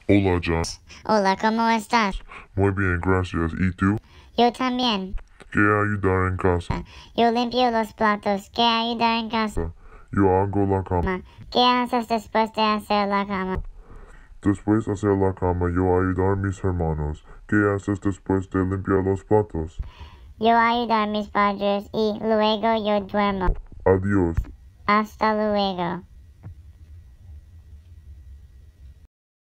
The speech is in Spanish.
Hola, John. Hola, ¿cómo estás? Muy bien, gracias. ¿Y tú? Yo también. ¿Qué ayudar en casa? Yo limpio los platos. ¿Qué ayudar en casa? Yo hago la cama. ¿Qué haces después de hacer la cama? Después de hacer la cama, yo ayudar a mis hermanos. ¿Qué haces después de limpiar los platos? Yo ayudar a mis padres y luego yo duermo. Adiós. Hasta luego.